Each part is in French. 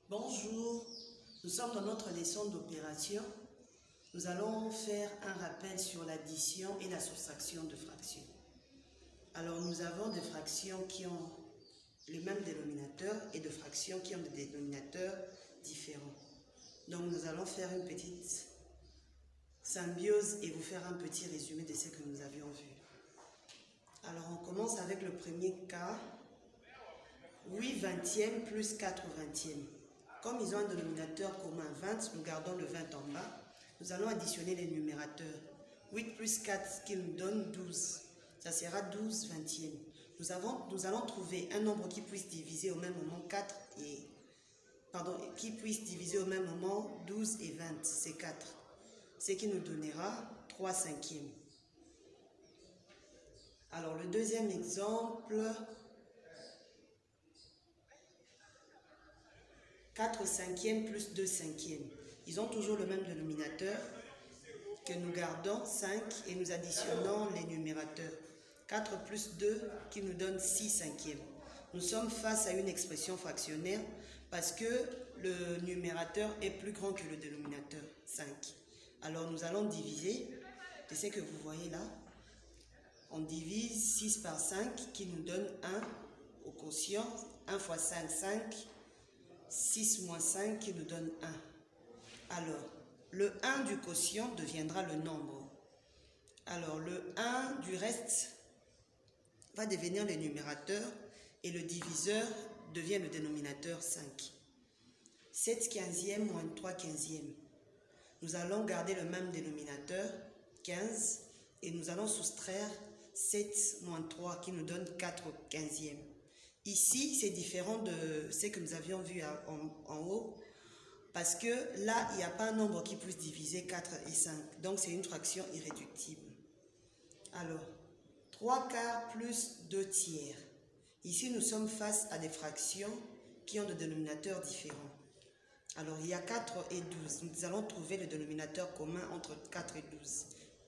Bonjour, nous sommes dans notre leçon d'opération. Nous allons faire un rappel sur l'addition et la soustraction de fractions. Alors nous avons des fractions qui ont le même dénominateur et des fractions qui ont des dénominateurs différents. Donc nous allons faire une petite symbiose et vous faire un petit résumé de ce que nous avions vu. Alors on commence avec le premier cas, 8 vingtièmes plus 4 vingtièmes. Comme ils ont un dénominateur commun 20, nous gardons le 20 en bas. Nous allons additionner les numérateurs. 8 plus 4 qui nous donne 12. Ça sera 12 vingtièmes. Nous allons trouver un nombre qui puisse diviser au même moment 4 et... qui puisse diviser au même moment 12 et 20. C'est 4. Ce qui nous donnera 3 cinquièmes. Alors le deuxième exemple... 4 cinquièmes plus 2 cinquièmes. Ils ont toujours le même dénominateur que nous gardons 5 et nous additionnons les numérateurs. 4 plus 2 qui nous donne 6 cinquièmes. Nous sommes face à une expression fractionnaire parce que le numérateur est plus grand que le dénominateur, 5. Alors nous allons diviser, c'est ce que vous voyez là. On divise 6 par 5 qui nous donne 1 au quotient. 1 fois 5, 5. 6 moins 5 qui nous donne 1. Alors, le 1 du quotient deviendra le nombre. Alors, le 1 du reste va devenir le numérateur et le diviseur devient le dénominateur 5. 7 quinzièmes moins 3 quinzièmes. Nous allons garder le même dénominateur, 15, et nous allons soustraire 7 moins 3 qui nous donne 4 quinzièmes. Ici, c'est différent de ce que nous avions vu en haut, parce que là, il n'y a pas un nombre qui puisse diviser 4 et 5. Donc, c'est une fraction irréductible. Alors, 3 quarts plus 2 tiers. Ici, nous sommes face à des fractions qui ont des dénominateurs différents. Alors, il y a 4 et 12. Nous allons trouver le dénominateur commun entre 4 et 12.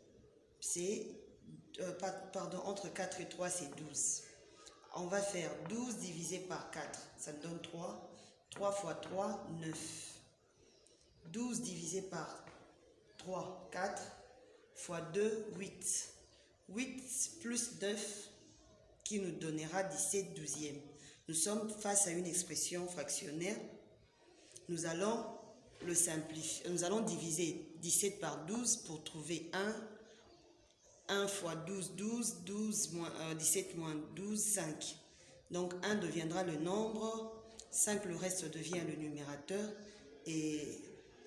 Entre 4 et 3, c'est 12. On va faire 12 divisé par 4, ça nous donne 3. 3 fois 3, 9. 12 divisé par 3, 4. Fois 2, 8. 8 plus 9 qui nous donnera 17 douzièmes. Nous sommes face à une expression fractionnaire. Nous allons le simplifier. Nous allons diviser 17 par 12 pour trouver 1. 1 fois 12, 12, 17 moins 12, 5. Donc 1 deviendra le nombre, 5 le reste devient le numérateur et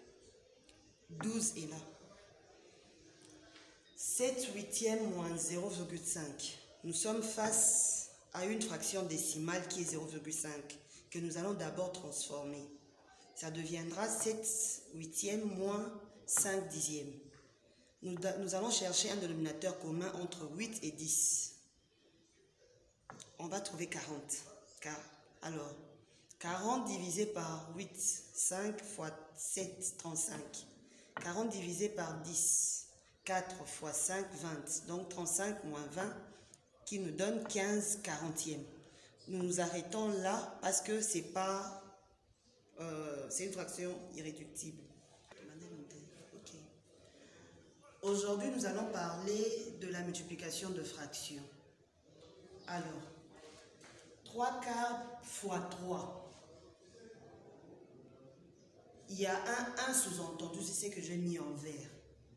12 est là. 7 huitièmes moins 0,5. Nous sommes face à une fraction décimale qui est 0,5 que nous allons d'abord transformer. Ça deviendra 7 huitièmes moins 5 dixièmes. Nous allons chercher un dénominateur commun entre 8 et 10. On va trouver 40. Alors, 40 divisé par 8, 5 fois 7, 35. 40 divisé par 10, 4 fois 5, 20. Donc 35 moins 20 qui nous donne 15 quarantièmes. Nous nous arrêtons là parce que c'est une fraction irréductible. Aujourd'hui, nous allons parler de la multiplication de fractions. Alors, 3 quarts fois 3. Il y a un sous-entendu, c'est ce que j'ai mis en vert.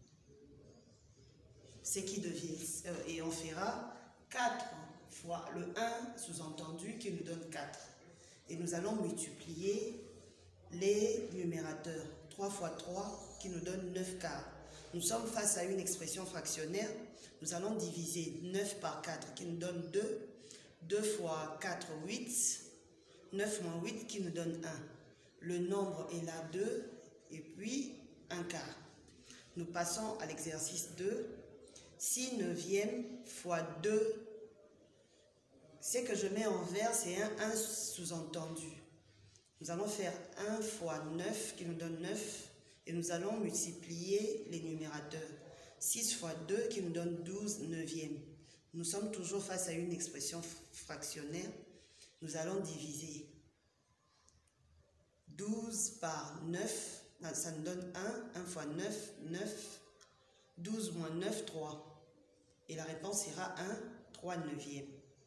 Ce qui devient, et on fera 4 fois le 1 sous-entendu qui nous donne 4. Et nous allons multiplier les numérateurs. 3 fois 3 qui nous donne 9 quarts. Nous sommes face à une expression fractionnaire. Nous allons diviser 9 par 4 qui nous donne 2. 2 fois 4, 8. 9 moins 8 qui nous donne 1. Le nombre est là 2 et puis 1 quart. Nous passons à l'exercice 2. 6 neuvièmes fois 2. Ce que je mets en vert, c'est un sous-entendu. Nous allons faire 1 fois 9 qui nous donne 9. Et nous allons multiplier les numérateurs. 6 fois 2 qui nous donne 12 neuvièmes. Nous sommes toujours face à une expression fractionnaire. Nous allons diviser 12 par 9, ça nous donne 1. 1 fois 9, 9. 12 moins 9, 3. Et la réponse sera 1, 3 neuvième.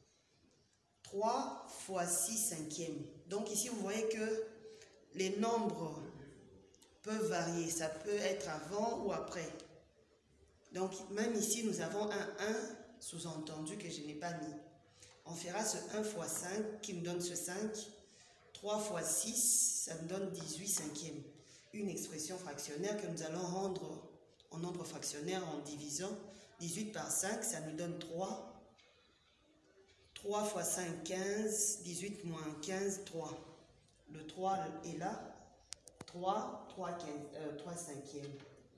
3 fois 6 cinquième. Donc ici, vous voyez que les nombres peuvent varier. Ça peut être avant ou après. Donc, même ici, nous avons un 1, sous-entendu que je n'ai pas mis. On fera ce 1 fois 5 qui nous donne ce 5. 3 fois 6, ça nous donne 18 cinquièmes. Une expression fractionnaire que nous allons rendre en nombre fractionnaire en divisant. 18 par 5, ça nous donne 3. 3 fois 5, 15. 18 moins 15, 3. Le 3 est là. 3 cinquièmes.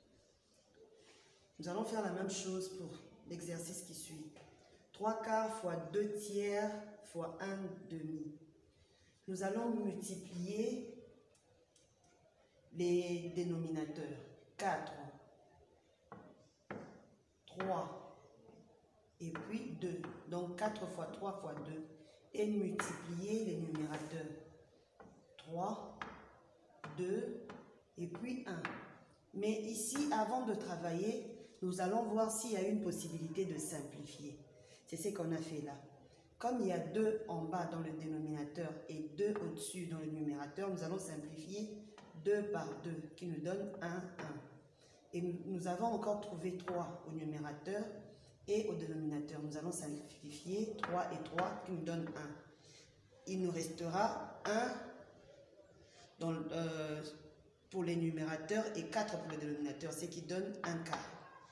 Nous allons faire la même chose pour l'exercice qui suit. 3 quarts fois 2 tiers fois 1 demi. Nous allons multiplier les dénominateurs. 4, 3 et puis 2. Donc 4 fois 3 fois 2. Et multiplier les numérateurs. 3, 2 et puis 1. Mais ici, avant de travailler, nous allons voir s'il y a une possibilité de simplifier. C'est ce qu'on a fait là. Comme il y a 2 en bas dans le dénominateur et 2 au-dessus dans le numérateur, nous allons simplifier 2 par 2 qui nous donne 1, 1. Et nous avons encore trouvé 3 au numérateur et au dénominateur. Nous allons simplifier 3 et 3 qui nous donne 1. Il nous restera 1 pour les numérateurs et 4 pour le dénominateur, ce qui donne 1 quart.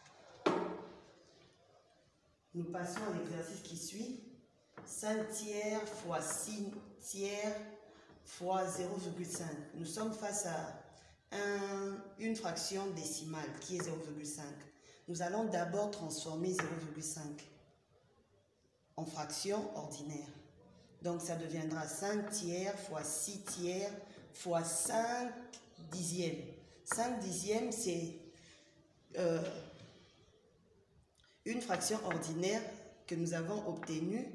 Nous passons à l'exercice qui suit. 5 tiers fois 6 tiers fois 0,5. Nous sommes face à une fraction décimale qui est 0,5. Nous allons d'abord transformer 0,5 en fraction ordinaire. Donc ça deviendra 5 tiers fois 6 tiers fois 5 dixièmes. 5 dixièmes, c'est une fraction ordinaire que nous avons obtenue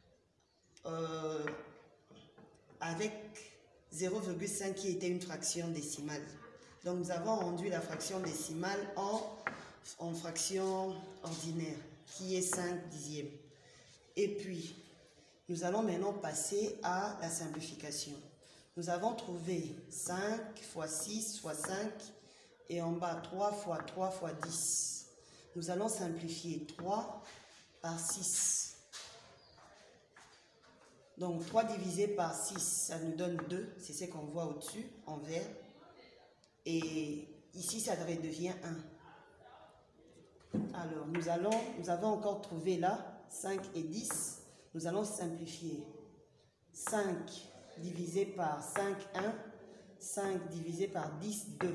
avec 0,5 qui était une fraction décimale. Donc nous avons rendu la fraction décimale en fraction ordinaire qui est 5 dixièmes. Et puis, nous allons maintenant passer à la simplification. Nous avons trouvé 5 fois 6 fois 5 et en bas 3 fois 3 fois 10. Nous allons simplifier 3 par 6. Donc 3 divisé par 6, ça nous donne 2. C'est ce qu'on voit au-dessus, en vert. Et ici, ça devient 1. Alors, nous avons encore trouvé là 5 et 10. Nous allons simplifier. 5 divisé par 5, 1. 5 divisé par 10, 2.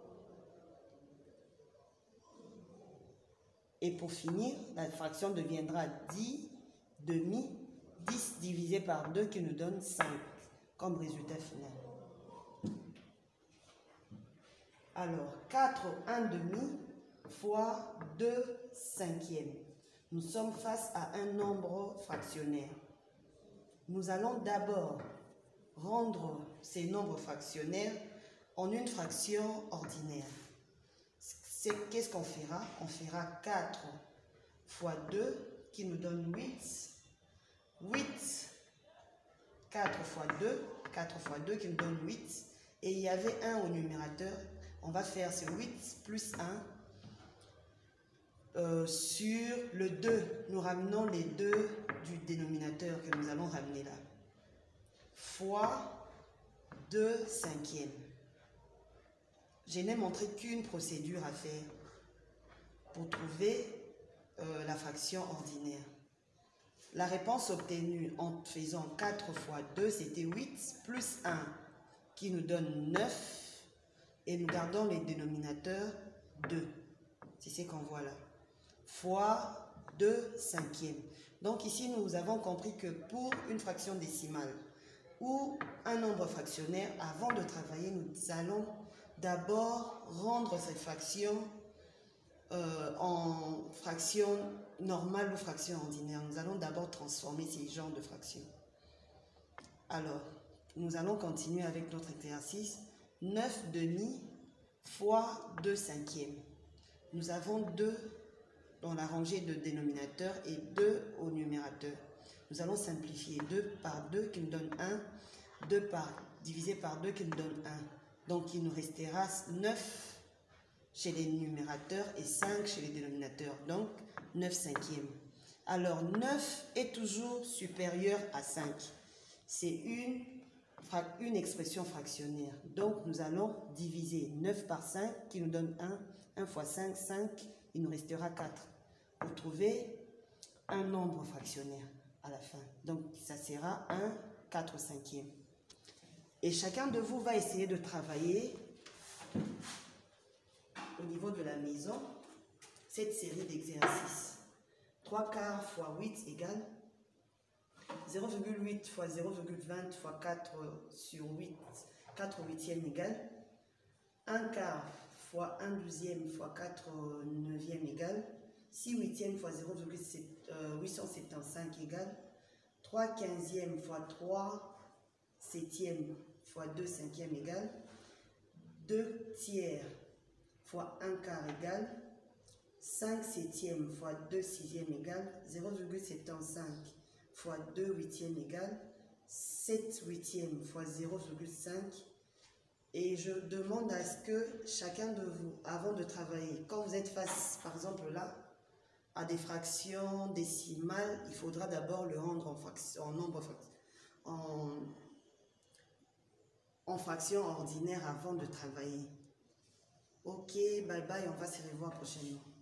Et pour finir, la fraction deviendra 10 demi, 10 divisé par 2 qui nous donne 5 comme résultat final. Alors, 4 1 demi fois 2 cinquièmes. Nous sommes face à un nombre fractionnaire. Nous allons d'abord rendre ces nombres fractionnaires en une fraction ordinaire. Qu'est-ce qu'on fera? On fera 4 fois 2 qui nous donne 8. 8, 4 fois 2, 4 fois 2 qui nous donne 8. Et il y avait 1 au numérateur. On va faire ce 8 plus 1 sur le 2. Nous ramenons les 2 du dénominateur que nous allons ramener là. Fois 2 cinquièmes. Je n'ai montré qu'une procédure à faire pour trouver la fraction ordinaire. La réponse obtenue en faisant 4 fois 2, c'était 8 plus 1 qui nous donne 9. Et nous gardons les dénominateurs 2. C'est ce qu'on voit là. Fois 2 cinquièmes. Donc ici, nous avons compris que pour une fraction décimale ou un nombre fractionnaire, avant de travailler, nous allons d'abord rendre cette fraction en fraction normale ou fraction ordinaire. Nous allons d'abord transformer ces genres de fractions. Alors, nous allons continuer avec notre exercice. 9 demi fois 2 cinquièmes. Nous avons 2 dans la rangée de dénominateur et 2 au numérateur. Nous allons simplifier 2 par 2 qui nous donne 1, 2 divisé par 2 qui nous donne 1. Donc il nous restera 9 chez les numérateurs et 5 chez les dénominateurs. Donc 9 cinquièmes. Alors 9 est toujours supérieur à 5. C'est une expression fractionnaire. Donc nous allons diviser 9 par 5 qui nous donne 1. 1 fois 5, 5. Il nous restera 4. Pour trouver un nombre fractionnaire à la fin. Donc ça sera 1 4 cinquième. Et chacun de vous va essayer de travailler au niveau de la maison cette série d'exercices. 3 quarts fois 8 égale 0,8 fois 0,20 fois 4 sur 8, 4 huitièmes égale 1 quart fois 1 douzième fois 4 neuvième égale 6 huitièmes fois 0,875 égale 3 quinzièmes fois 3 septièmes fois 2 cinquièmes égale 2 tiers fois 1 quart égale 5 septièmes fois 2 sixièmes égale 0,75 fois 2 huitièmes égale 7 huitièmes fois 0,5. Et je demande à ce que chacun de vous, avant de travailler, quand vous êtes face, par exemple là, à des fractions décimales, il faudra d'abord le rendre en fractions ordinaires avant de travailler. Ok, bye bye, on va se revoir prochainement.